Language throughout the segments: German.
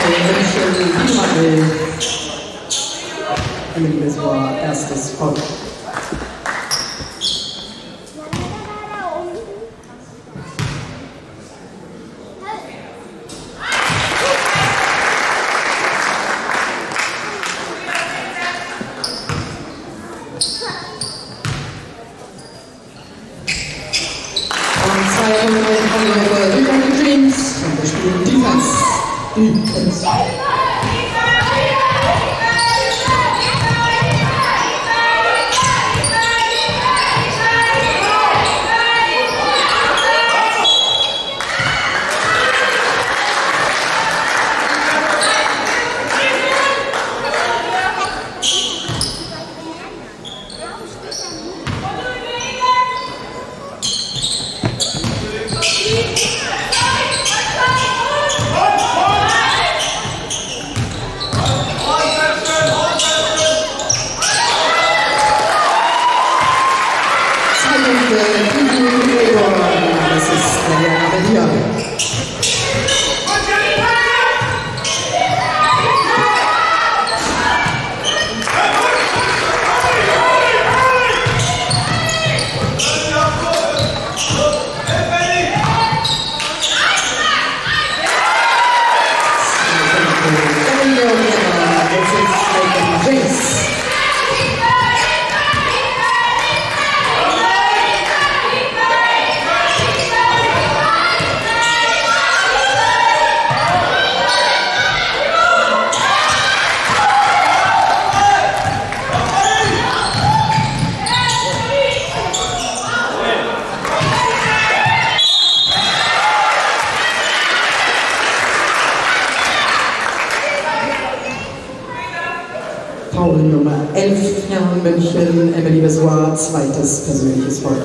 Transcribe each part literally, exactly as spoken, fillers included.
Das war erstes Foul. Und zwei Minuten von der Rückrunde Dreams und wir spielen Defense. Defense. Das ist der Name hier. Foul Nummer elf, Herrn München, Emily Bessoir, zweites persönliches Foul.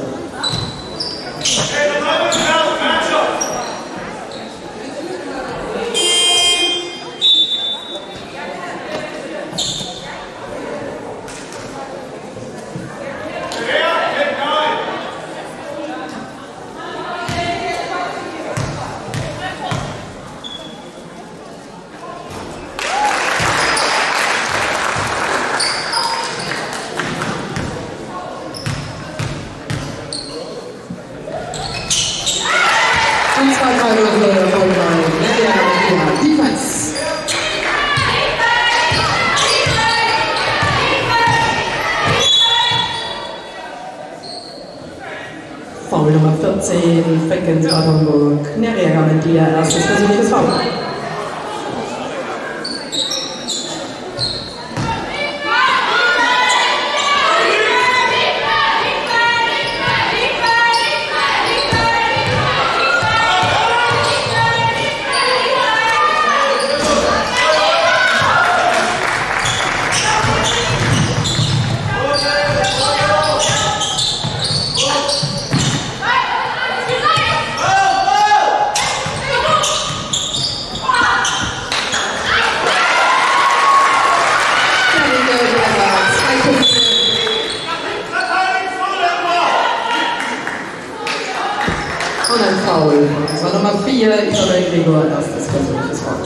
Und zwei Freiwürfe von der Defense. Foul Nummer vierzehn, Feckens Bad Homburg, Nerea Garmendia, erstes persönliches Foul. Und ein Foul. Das war Nummer vier, Isabel Gregor, erstes persönliches Foul.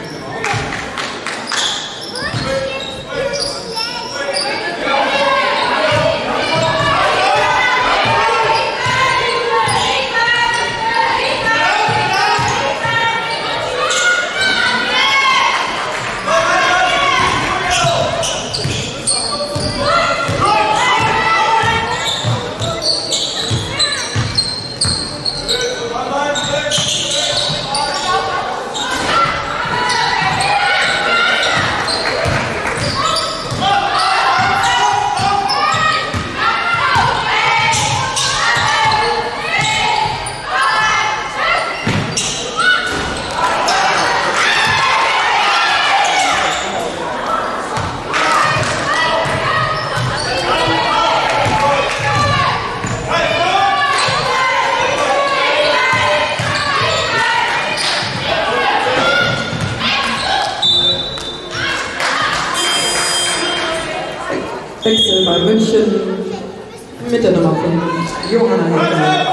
Wechsel bei München mit der Nummer fünf, Johanna Hector.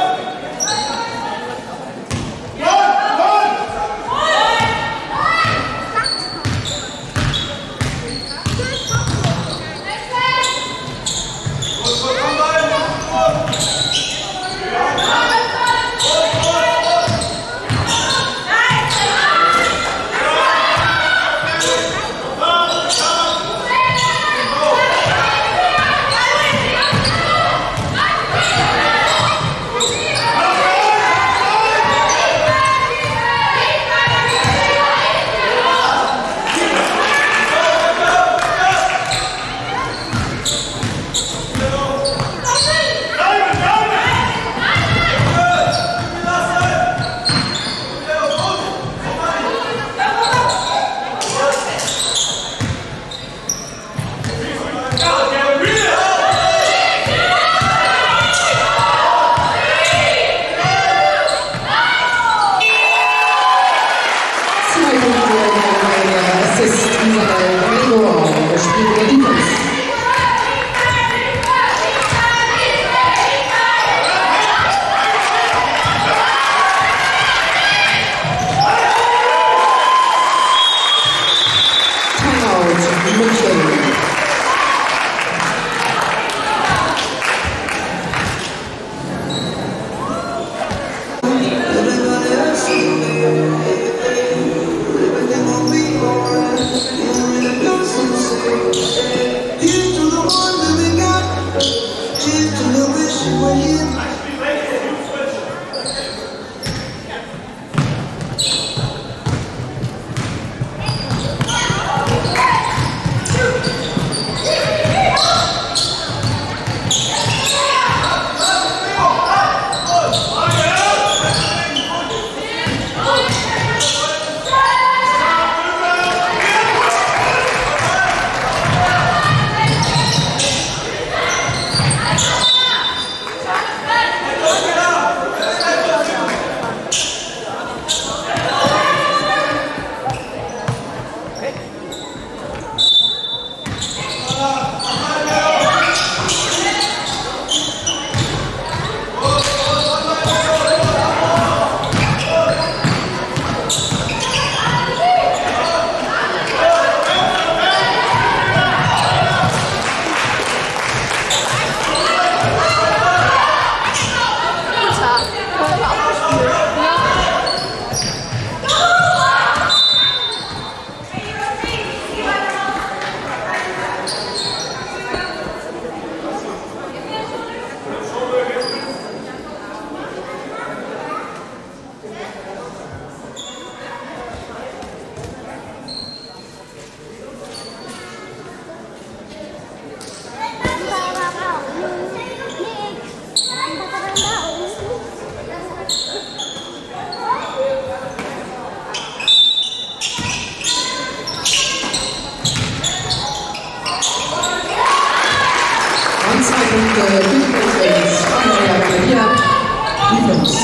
Punkte für die Konferenz von Maria Maria Defense.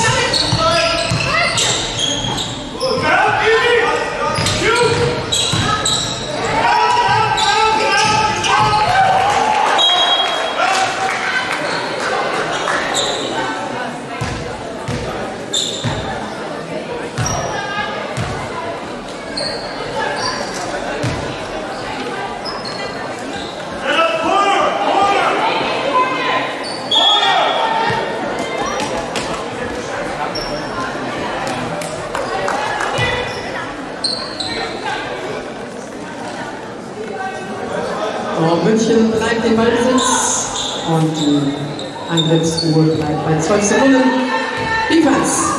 München bleibt den Ballbesitz und die Angriffsruhe bleibt bei zwölf Sekunden. Defense.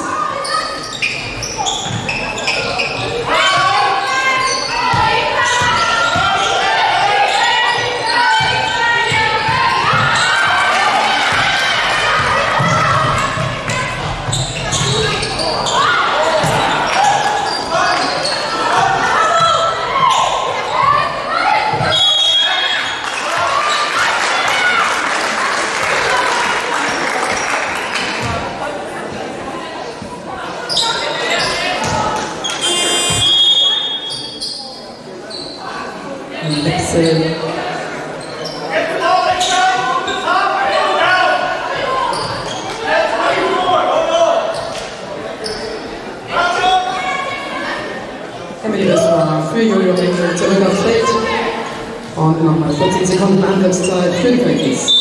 Wechsel. Emily Westphal für Julio Henkel zurück aufs Feld. Und nochmal vierzehn Sekunden Angriffszeit für die Königis.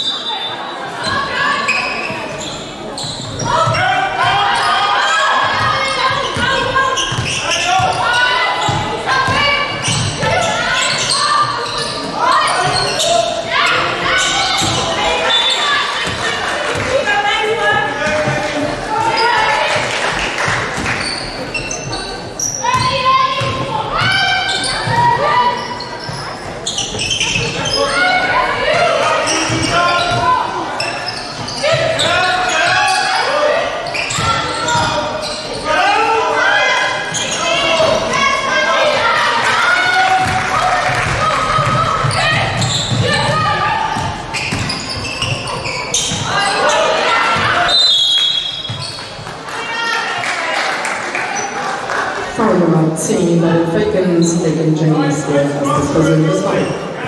Foul Nummer zehn bei den Falcons, Megan James, der erstes persönliches Foul.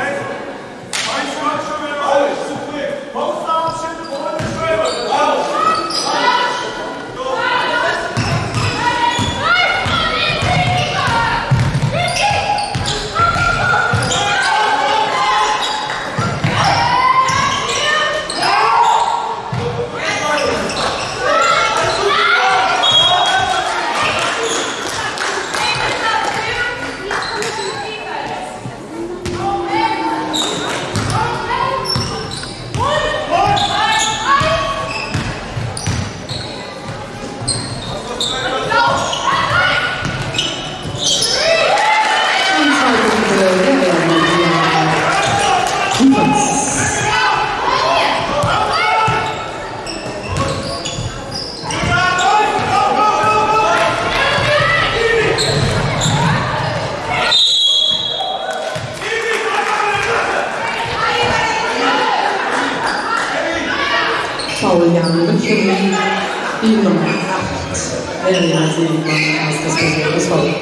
Foul Jan München, die Nummer acht, Verena Seemann, erstes persönliches Foul.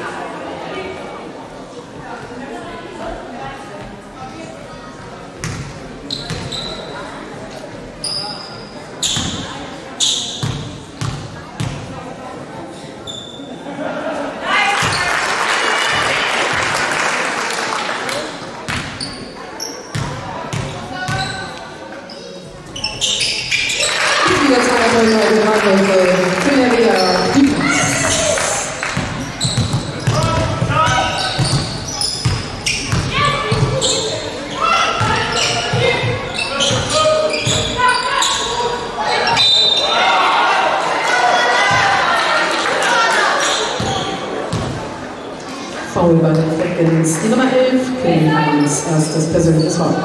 Foul bei den Falcons, die Nummer elf, Queen Heinz, erstes persönliches Foul.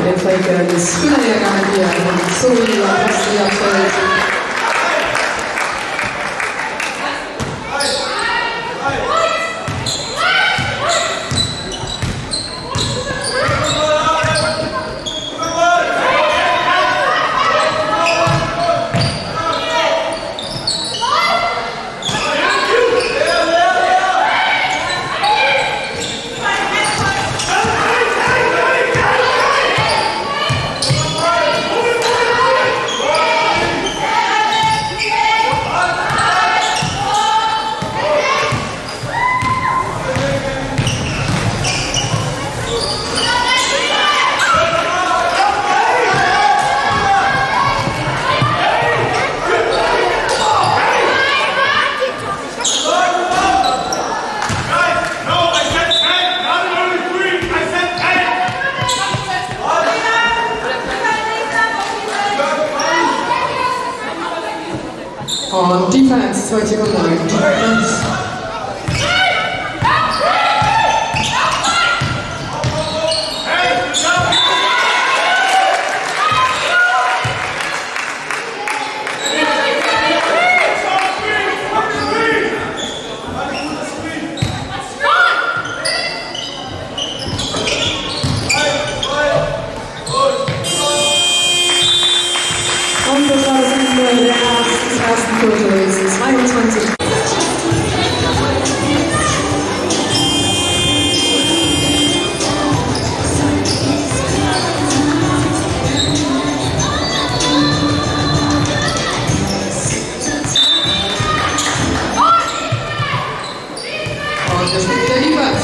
den Falcons. Spieler garantiert und so wie die aktuell. Und Defense, zwei Sekunden lang. Defense. Und das war das Ende der ersten, des ersten Viertels, zweiundzwanzig. Und das liegt der Liefers.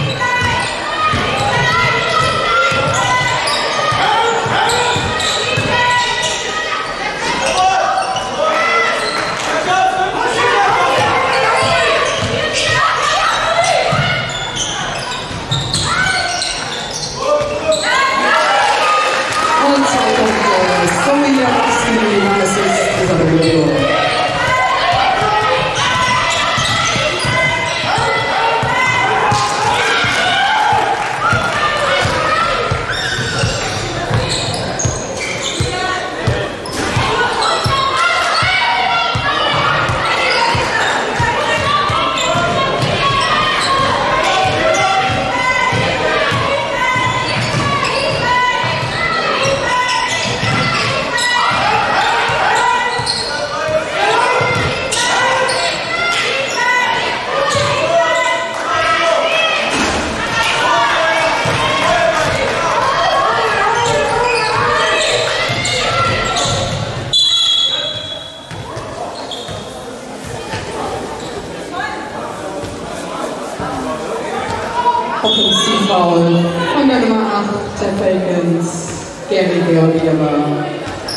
Offensivfoul von der Nummer acht der Falcons, Gary Georgieva.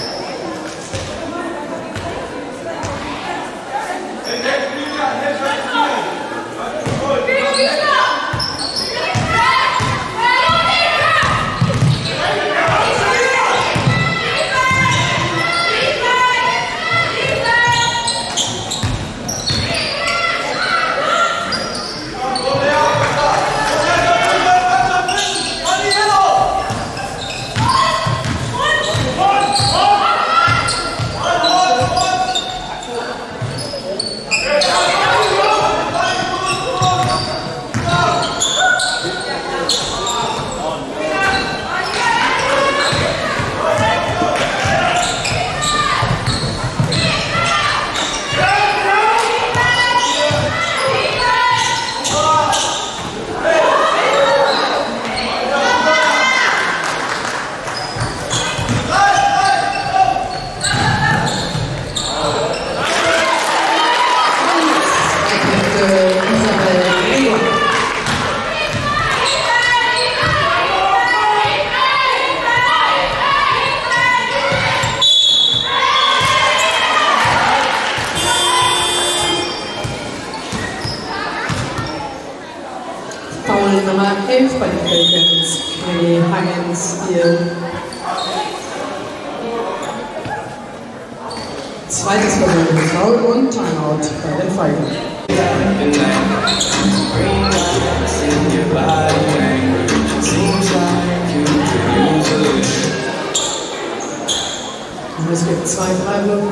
Foul Nummer elf bei den Falcons, Kenny Huggins hier. Zweites persönliches Foul und Timeout bei den Falcons. Seems like you could use a zwei Freiwürfe.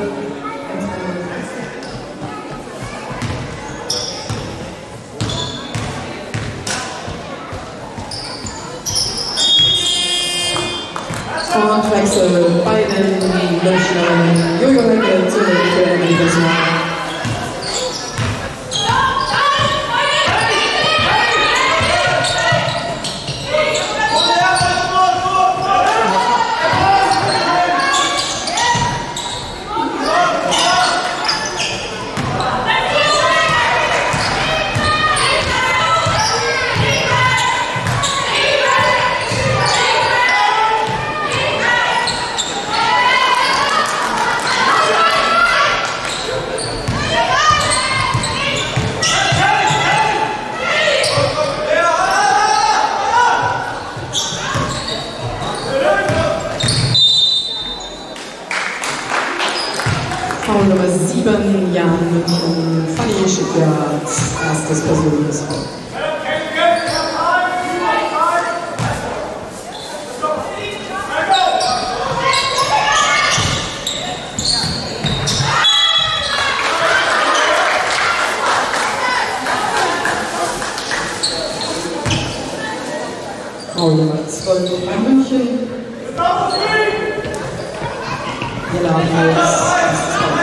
Und Wechsel bei den Löchnern. Jojo Hecke zurück für die Personal. Foul Nummer sieben, Jan München, Fanny Schickert, erstes persönliches Foul. Foul Nummer zwölf bei München. Jella Hals, erstes Foul.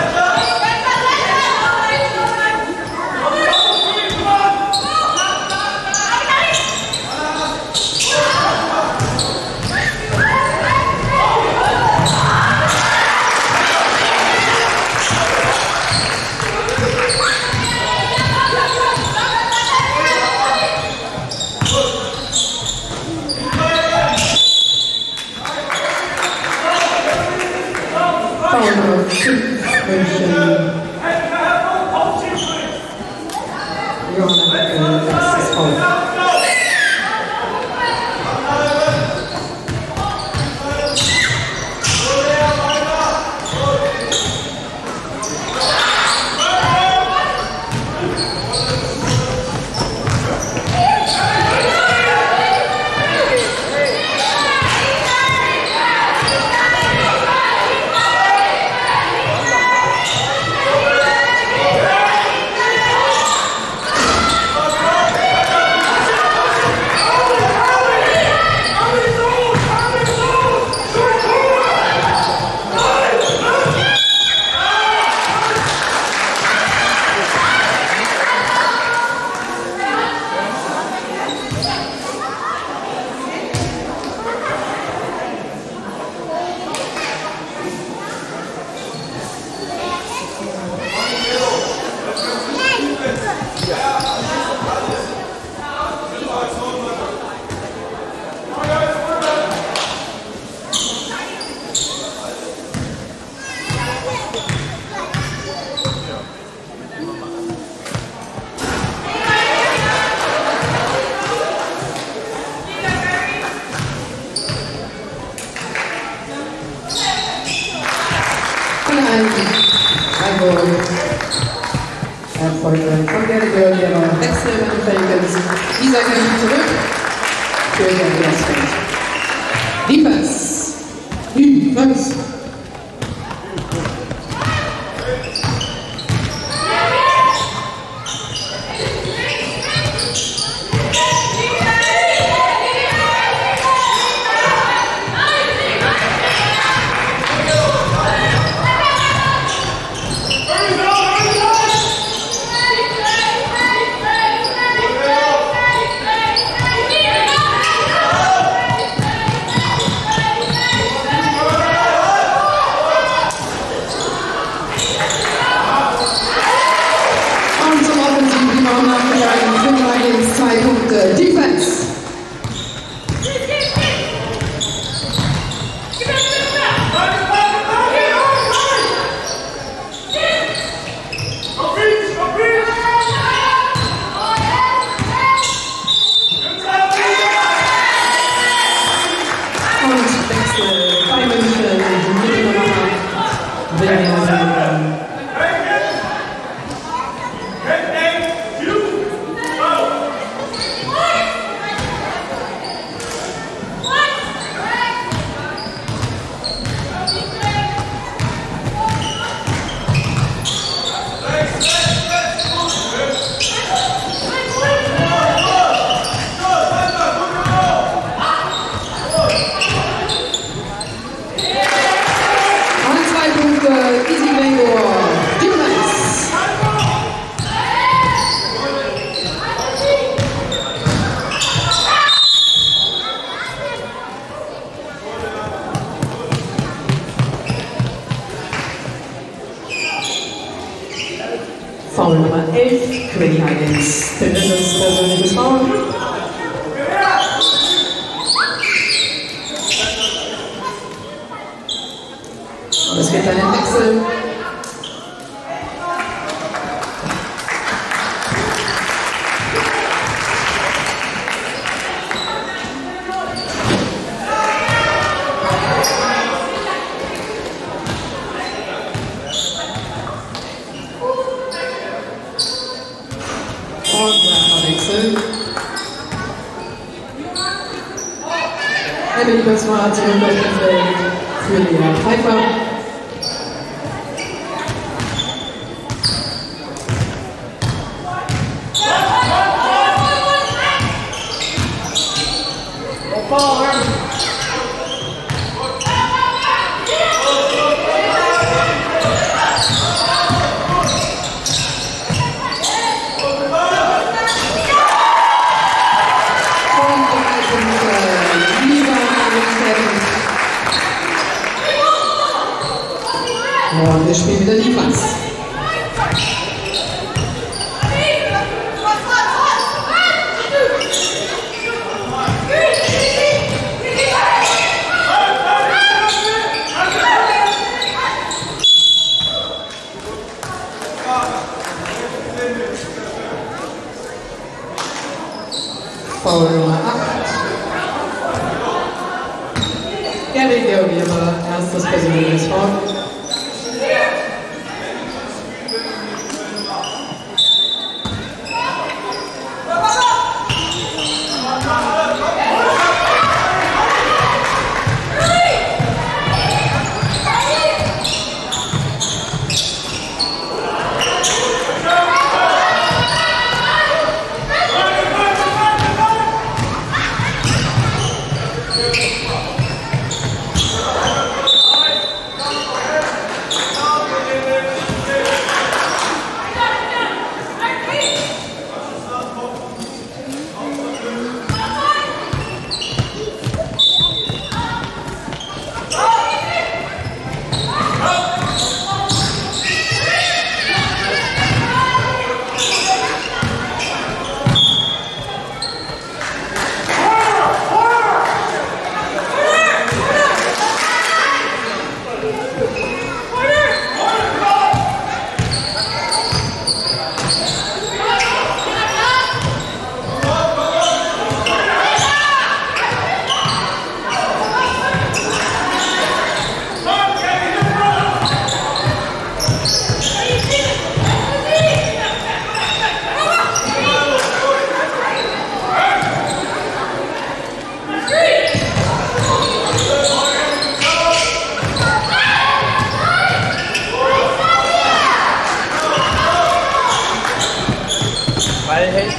Foul Nummer fünf, München. Johanna Hecke, erstes Foul. Erfolgreich von der Girl, der noch Wechsel in Falcons. Dieser kämpft zurück für den Glasfeld. Defense. Defense. Zwei Punkte. Defense. Und Wechsel bei München. Die Nummer acht. William. Foul Nummer elf, Grady Higgins. Drittes persönliches Foul. Und es gibt einen Wechsel. Und Werferwechsel. Emily Bösmer zurück auf dem Feld für Lea Pfeiffer. Und wir spielen wieder die Pass. Foul Nummer acht. Gary Georgieva, erstes persönliches Foul. Ball hält.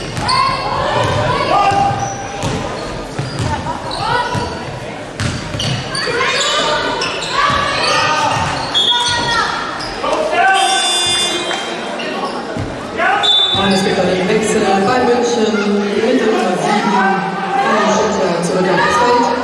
Und es gibt einen Wechsel bei München, Mitte Nummer sieben, Anne Schütter zurück auf das Feld.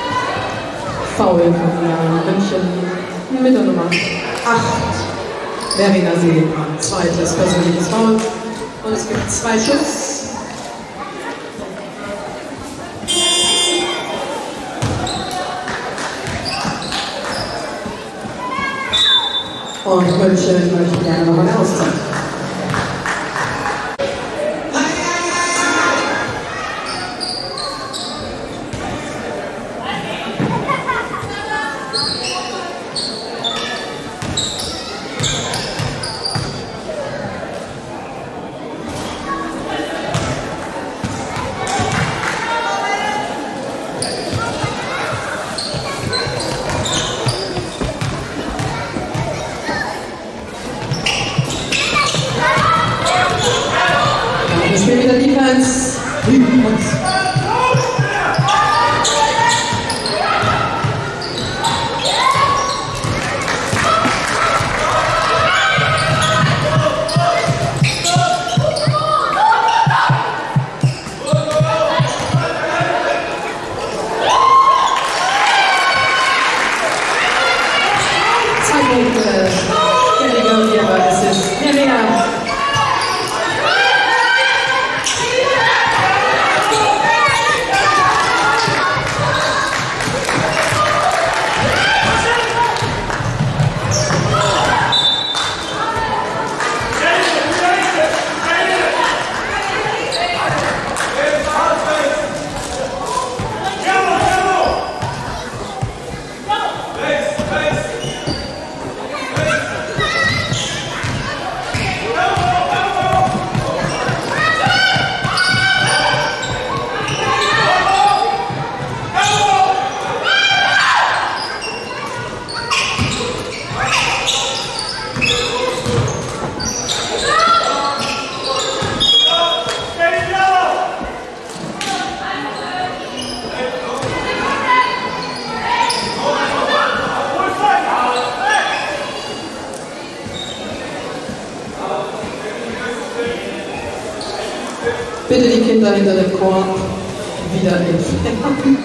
Foul von München mit der Nummer acht. Verena See, zweites persönliches Foul. Und es gibt zwei Schuss. Und München möchte gerne noch eine Auszeit. Spiel mit der Defense. Zwei Punkte. Gallagher, die aber es ist mehr mehr. Bitte die Kinder hinter dem Korb wieder entfernen.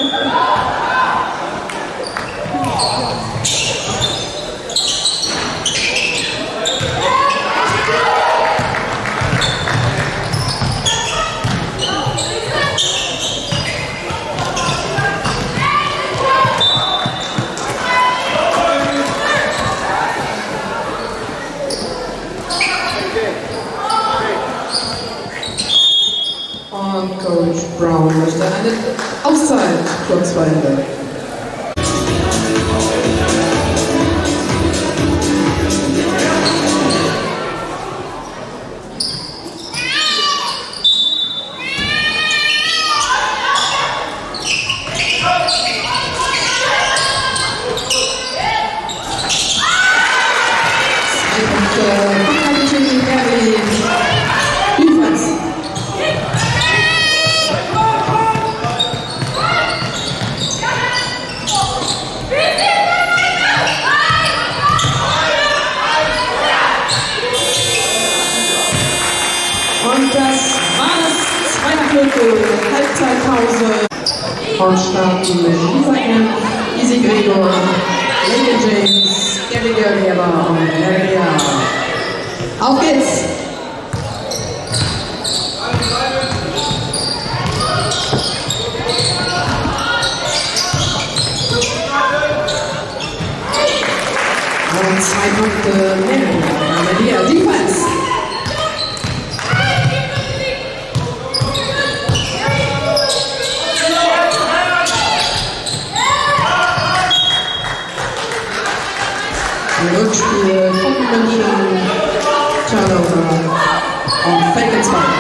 Und Coach Brown möchte eine Auszeit kurz vor Ende. Und das war's. Zweiter Viertel, Halbzeitpause. Und starten mit Lisa Kemp, Easy Gregor, Lincoln James, Gallagher Lehrer und Maria. Auf geht's! Und zwei Punkte Maria. Defense. Rückspiel, Kombination, Turnover und Fake and Spike.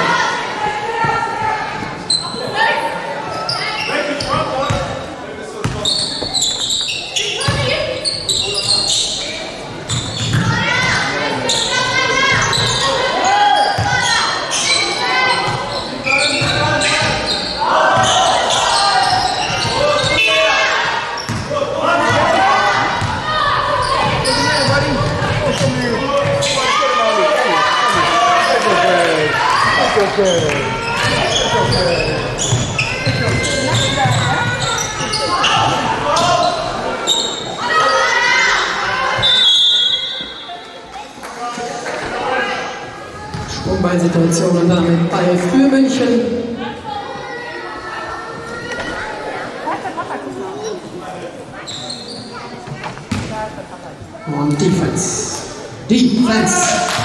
Sprungbeinsituation und damit Ball für München. Und Defense. Defense.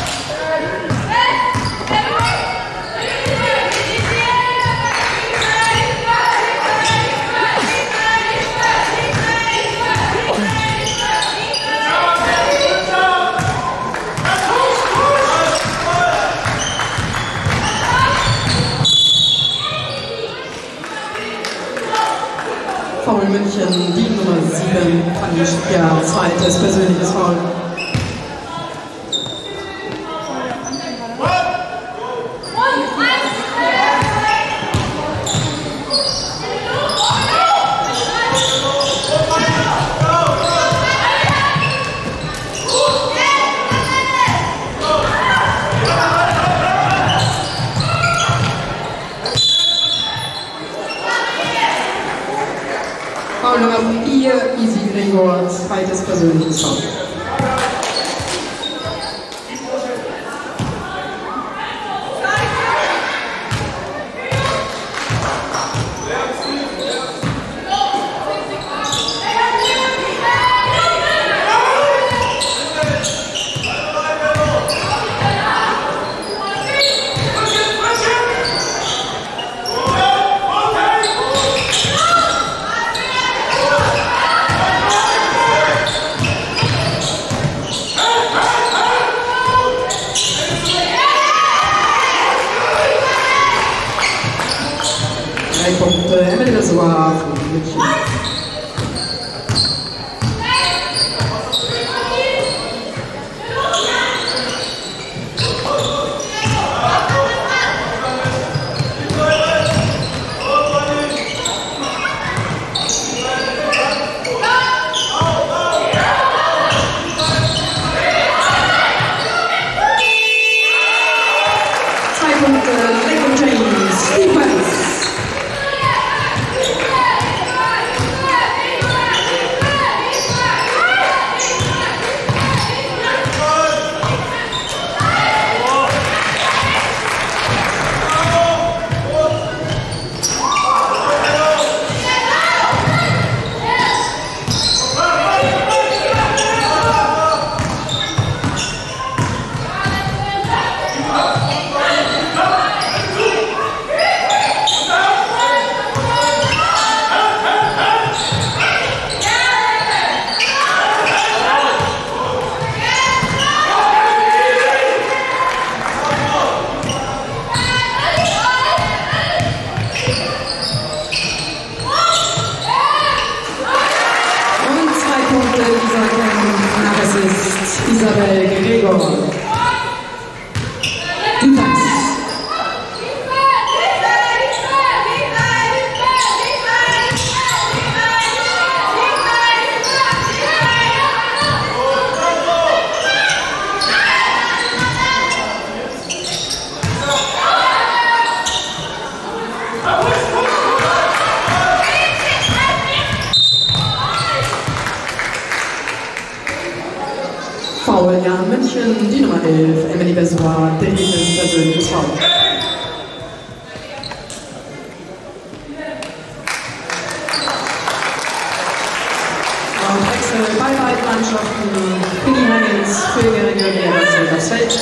Foul München, die Nummer sieben, Kanischka, zweites persönliches Foul. Foul Nummer vier, Easy Gregor, zweites persönliches Foul. Drei Punkte, Emily Besoir von München. Zwei Punkte, Lego James, Defense. Das ist Isabel Gregor. Defense. Foul Jan München, die Nummer elf, Emily Besoir, drittes persönliches Foul. Und Wechsel bei beiden Mannschaften, Piggy Heinz für Geringe Lehrer das Feld.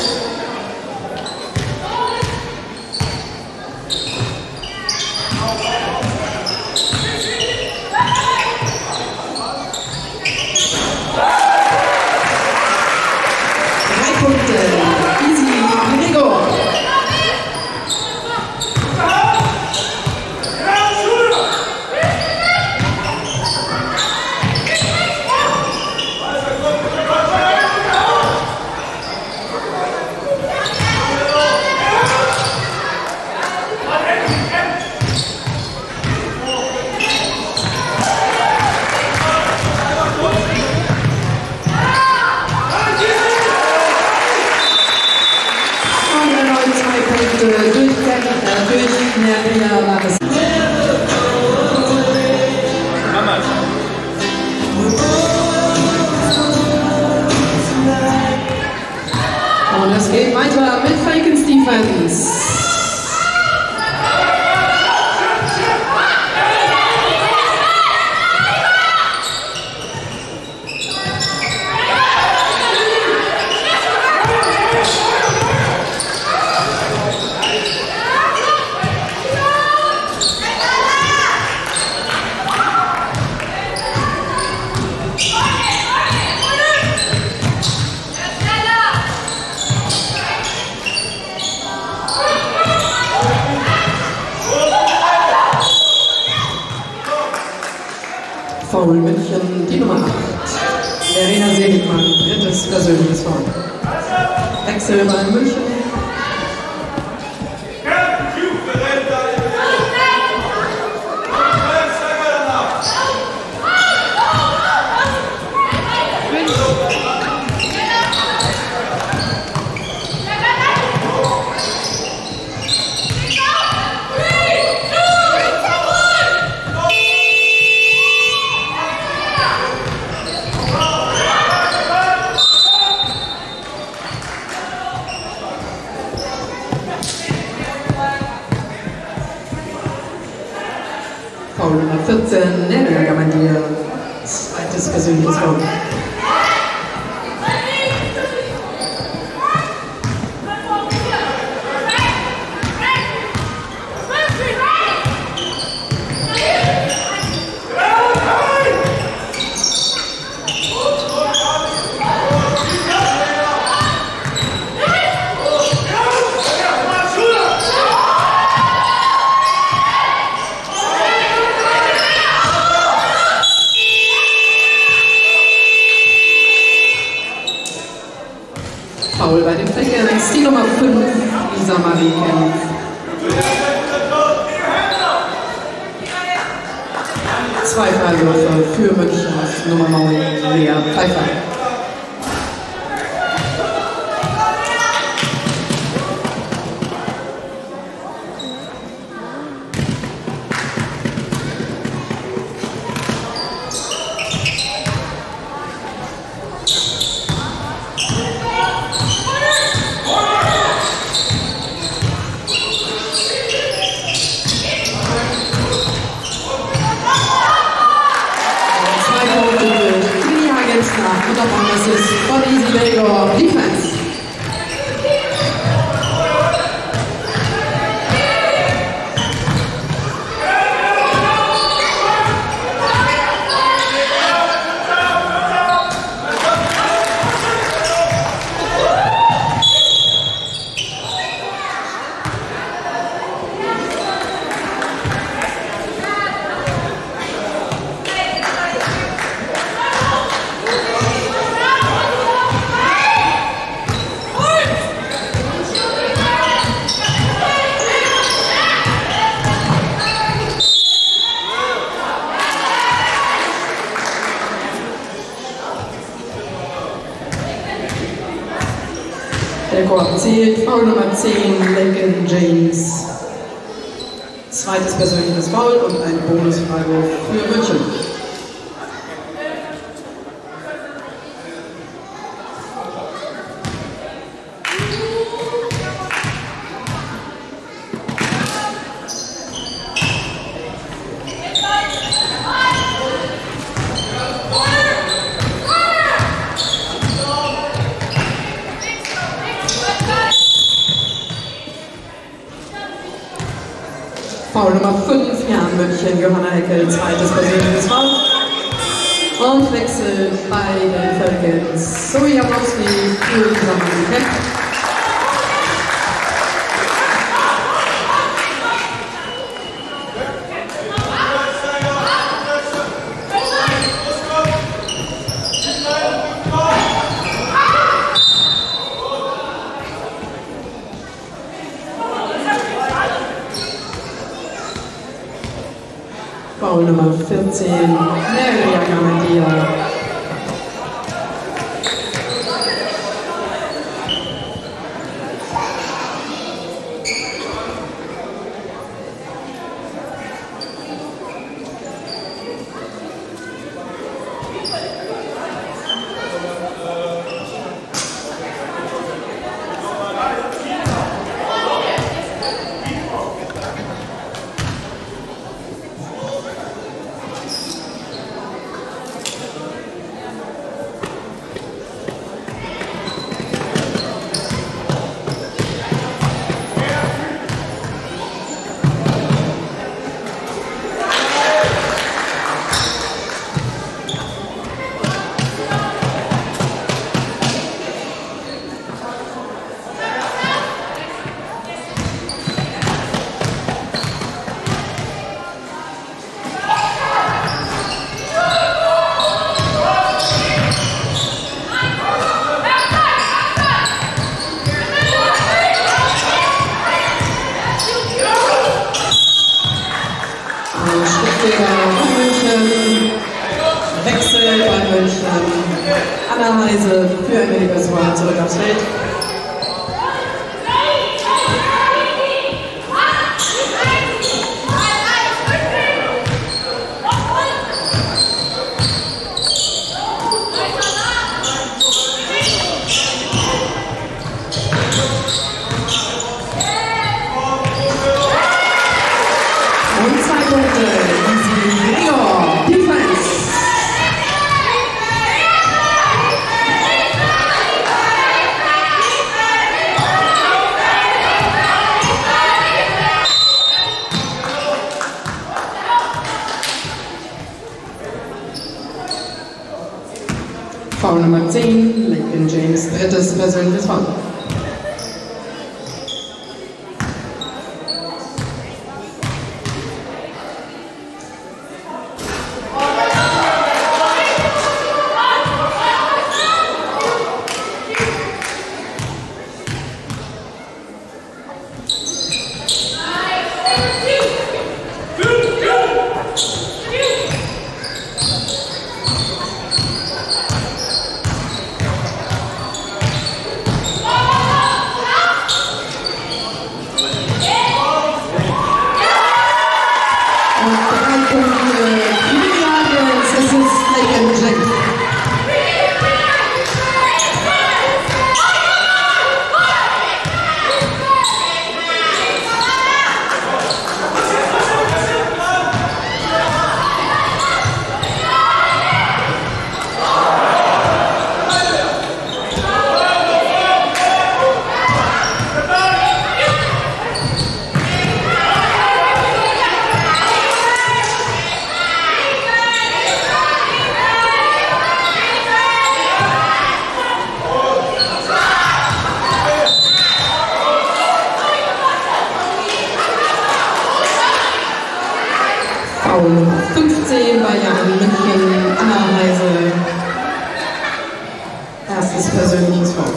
Punkte, Easy Gregor. Durch Nervia Lages. Und das geht weiter mit Falcons Defense. Foul München, die Nummer acht. Verena Seligmann, drittes persönliches Foul. Wechsel bei München. Foul Nummer vierzehn, Nerja Gamandia, zweites persönliches Foul. Foul bei den Falcons, die Nummer fünf, Lisa Marie Kempf. Zwei Freiwürfe für München, Nummer neun, Lea Pfeiffer. Und davon ist es von Easy Labour Defense. Der Korb zählt, Foul Nummer zehn, Lincoln James. Zweites persönliches Foul und ein Bonusfreiwurf für München. Foul Nummer fünf, Jan München, Johanna Heckel, zweites persönliches Foul. Und Wechsel bei den Falcons. Zoe Jablowski für Lisa Marie Kempf. Foul Nummer vierzehn, Nerja Gamandia. Anna Heise für Emily Beswar zurück aufs Feld. Und zwei Punkte, Easy Gregor, Defense. Foul Nummer zehn, Lincoln James, drittes persönliches Foul. Foul fünfzehn bei Jan München, Anna Heise. Erstes persönliches Foul.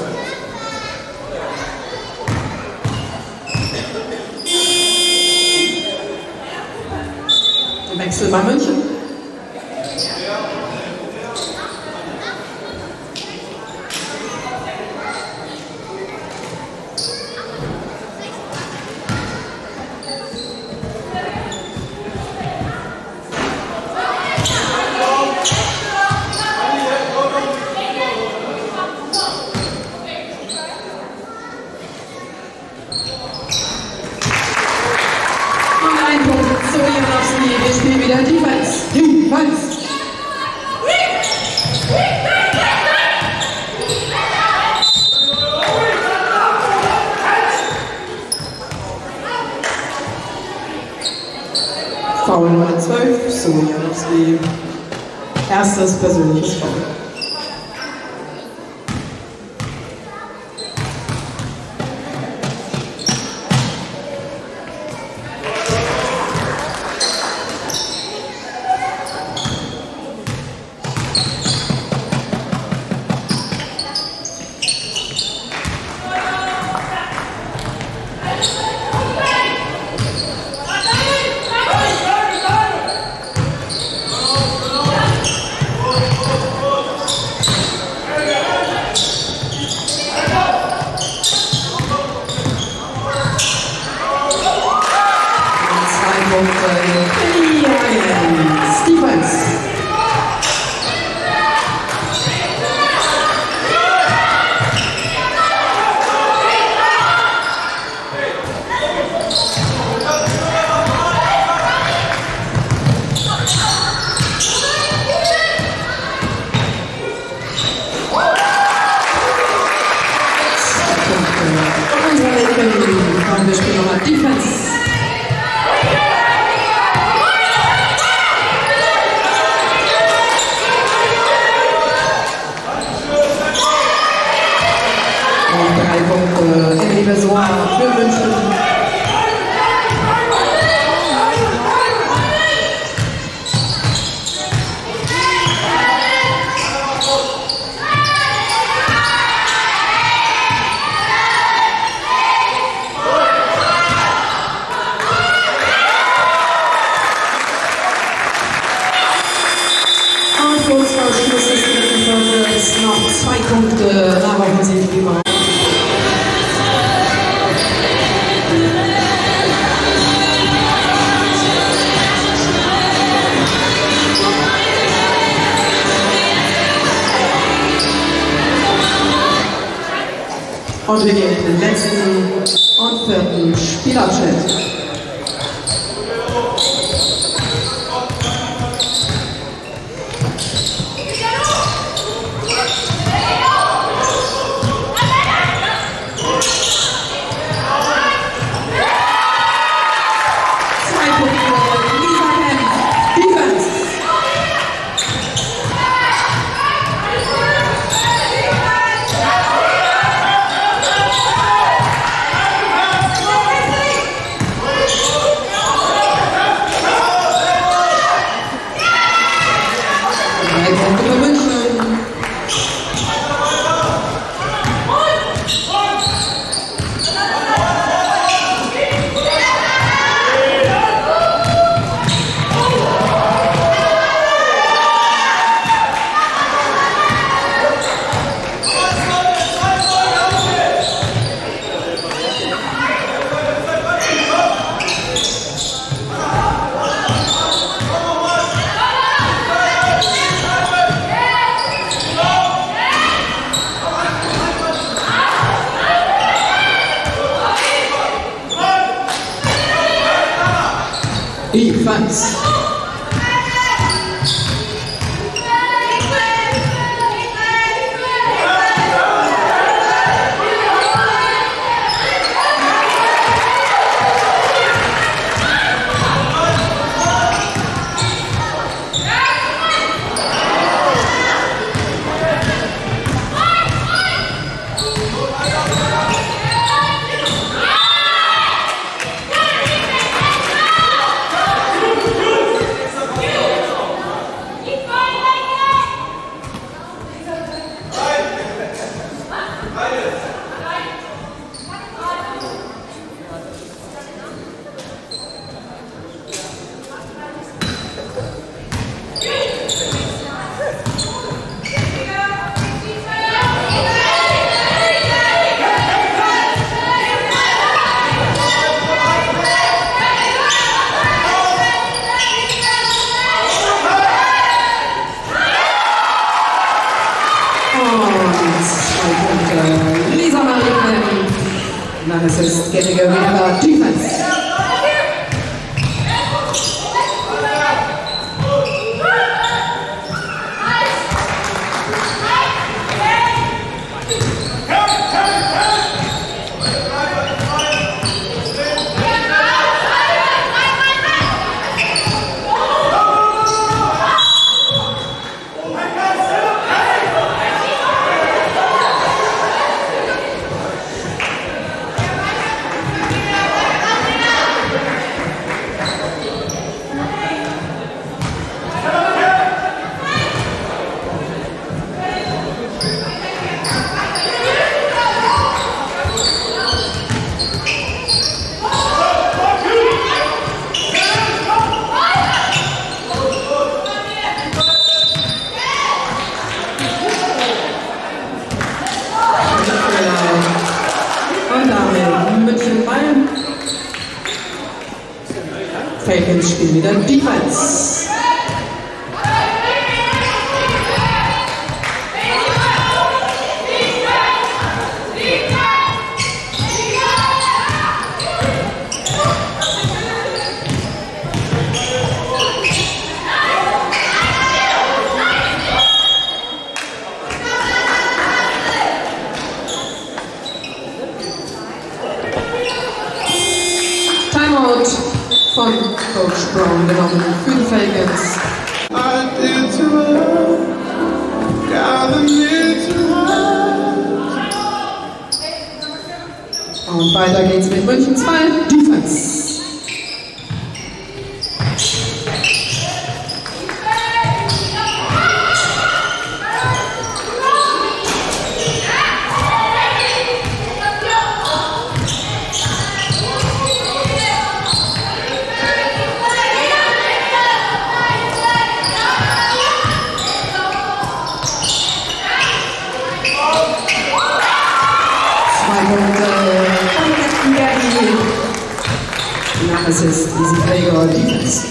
Wechsel bei München. Wir spielen wieder Defense. Defense. Foul Nummer zwölf, Sojanowski. Erstes persönliches Foul. Wir spielen nochmal Defense. Und drei Punkte Emily Beswar für München. Noch zwei wir gehen in den letzten und vierten Spielabschnitt. Defense. Lisa Marien, dann ist es Gettinger wieder Defense. Falcons spielen wieder Defense. Timeout von Coach Brown genommen für die Falcons. Und weiter geht's mit München zwei, Defense. Assist, easy play or defense.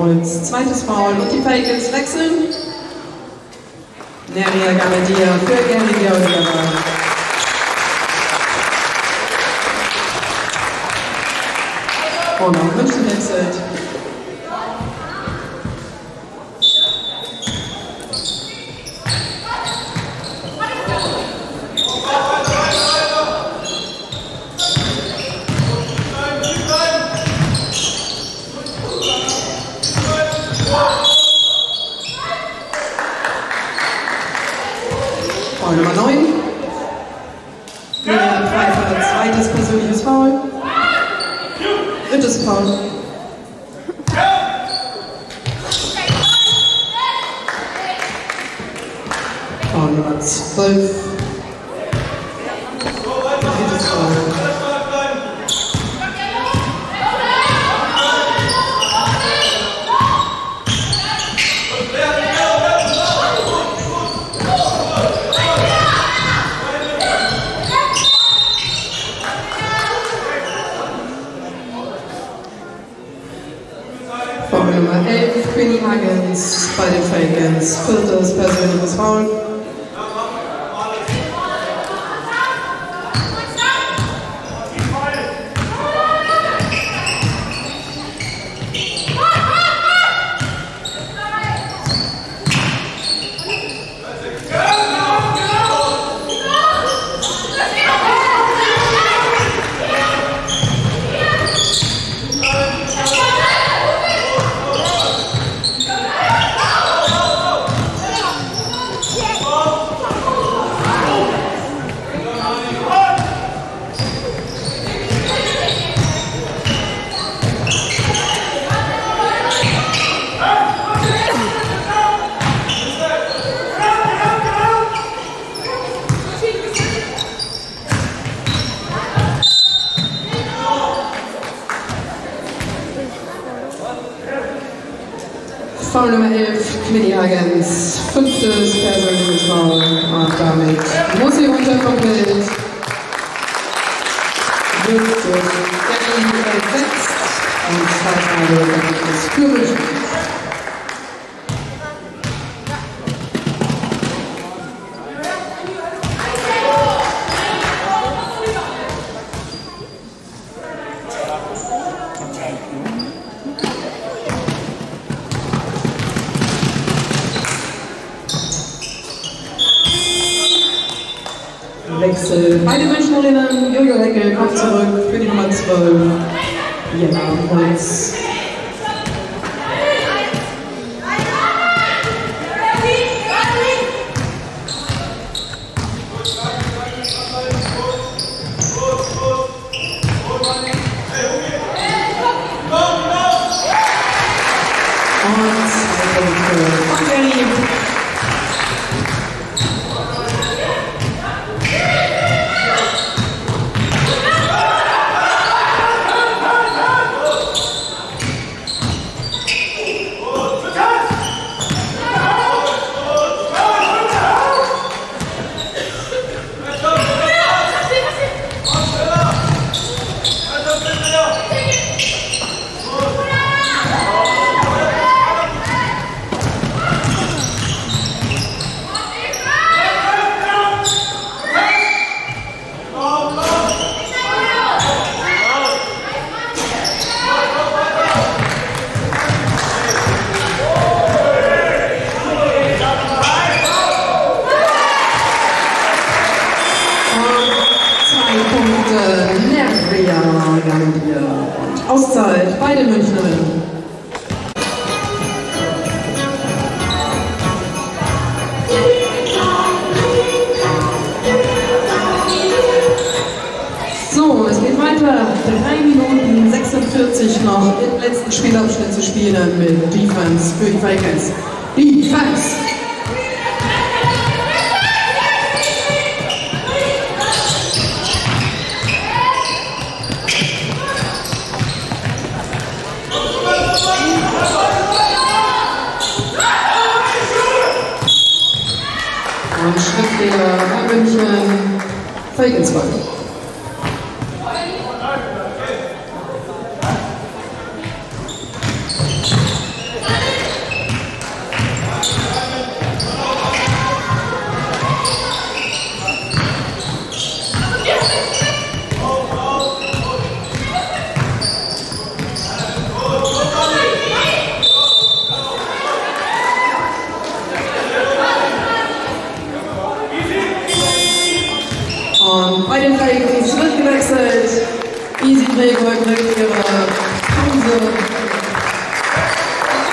Fouls, zweites Foul und die Falcons wechseln. Neria Gamadia für Gary Georgieva. Und auch München wechselt. Foul Nummer neun. Julian Pfeiffer, zweites persönliches Foul. Drittes Foul. Foul Nummer zwölf. Drittes Foul. Foul Nummer elf, Queenie Huggins bei den Falcons, viertes persönliches Foul. Foul Nummer elf, Queenie Huggins, fünftes persönliches Foul. Und damit muss sie runter vom Feld. Wird durch Gary ersetzt und Zeitnahme Ergebnis für München. Wechsel. Beide Münchnerinnen, Jojo Heckel kommt zurück für die Nummer zwölf. Jena Holz. Und zwei Punkte von Gary. Auszeit bei den Münchnerinnen. So, es geht weiter. drei Minuten sechsundvierzig noch im letzten Spielabschnitt zu spielen mit Defense für die Falcons. Defense! Und Schrittfehler bei München, Falcons Ball.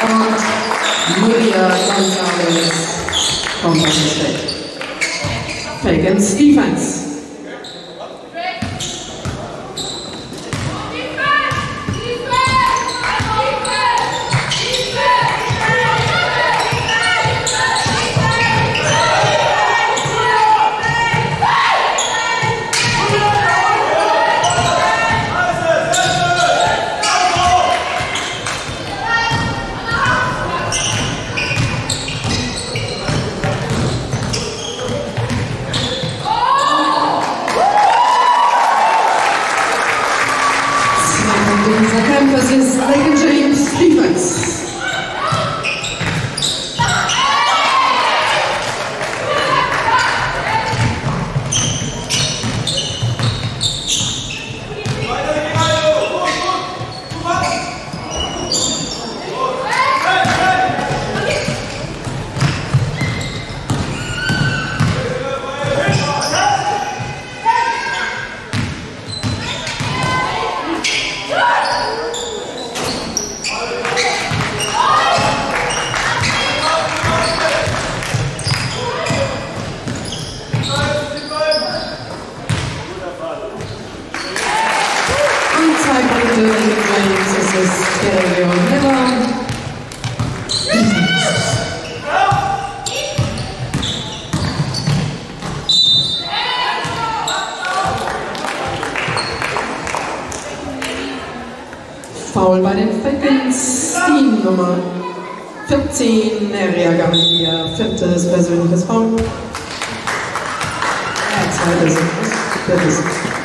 und Maria Gonzalez kommt auf den Stage. Falcons Defense. Unser Campus ist Lake James Defense. Foul bei den Falcons, Team Nummer vierzehn, Neria Gaviria, viertes persönliches Foul. Ja, zweites, viertes.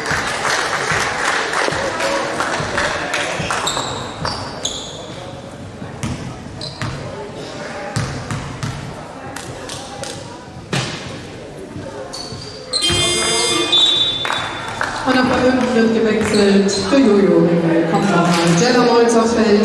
Und nach der Hüben wird gewechselt für Jojo. Kommt nochmal Jenna Molz aufs Feld.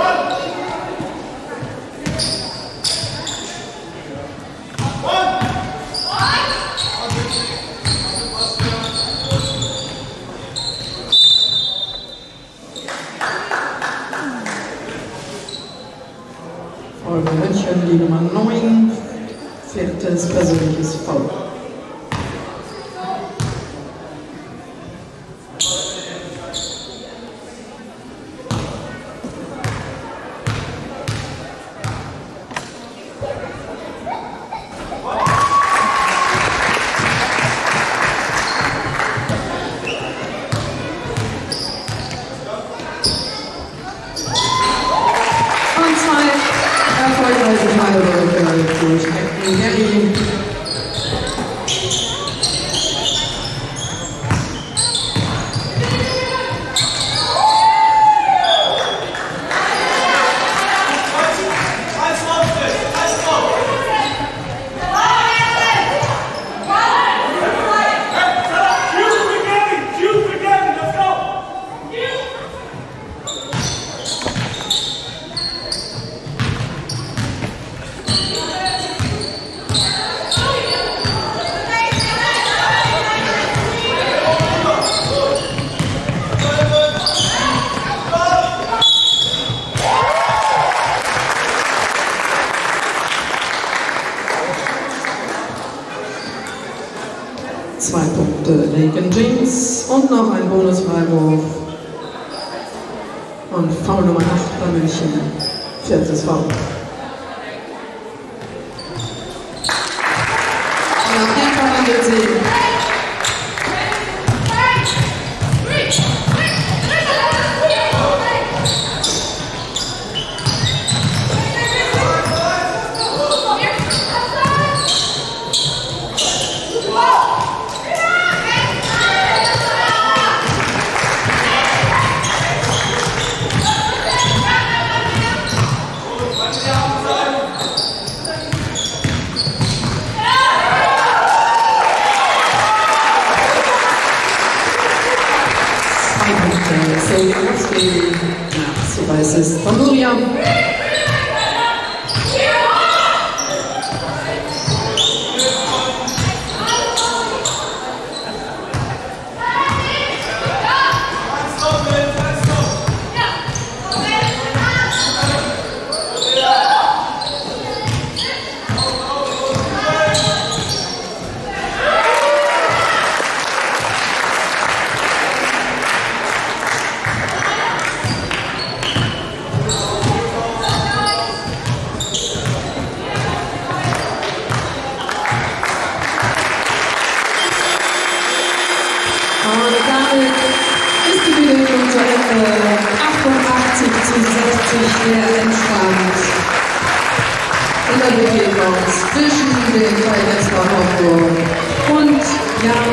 Eure München, die Nummer neun, viertes persönliches Foul. Erfolgreiche Freiwürfe durch Captain Gary. Zwei Punkte Lake James und noch ein Bonusfreiwurf. Und Foul Nummer acht bei München. Viertes Foul. Und auf den Fall handelt sie. So weiß es von Maria. sich sehr entspannt in der Begegnung zwischen dem Völkensbau Hamburg und Jan